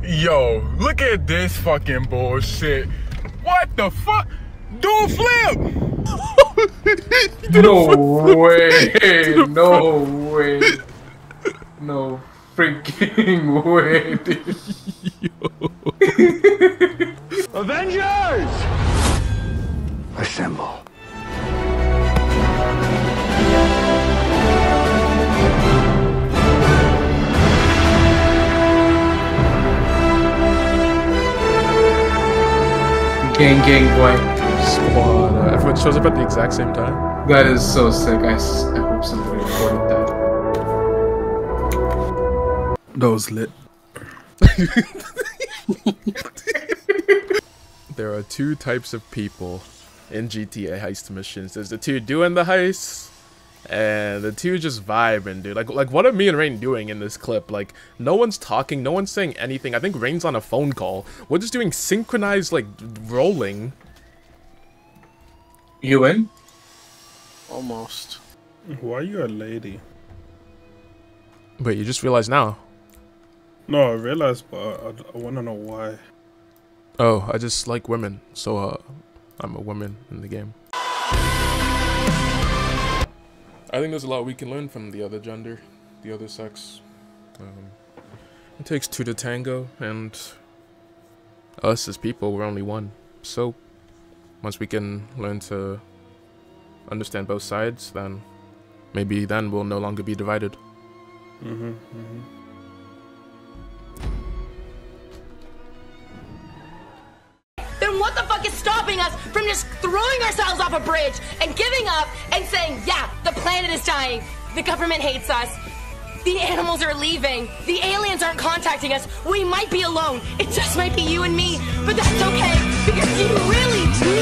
Yo, look at this fucking bullshit. What the fuck? Do a flip! No way! No way! No freaking way, dude. Avengers! Assemble. Gang, boy. Squad. Everyone shows up at the exact same time. That is so sick. I hope somebody recorded that. That was lit. There are two types of people in GTA heist missions. There's the two doing the heists, and the two just vibing, dude. Like what are me and Rain doing in this clip? Like, no one's talking, no one's saying anything. I think Rain's on a phone call. We're just doing synchronized, like, rolling. You in? Almost. Why are you a lady? Wait, you just realized now? No, I realized, but I want to know why. Oh, I just like women, so I'm a woman in the game. I think there's a lot we can learn from the other gender, the other sex. It takes two to tango, and us as people, we're only one. So, once we can learn to understand both sides, then maybe then we'll no longer be divided. Then what the fuck is stopping us from just throwing ourselves off a bridge and giving up and saying, yeah, the planet is dying, the government hates us, the animals are leaving, the aliens aren't contacting us, we might be alone, it just might be you and me, but that's okay, because you really do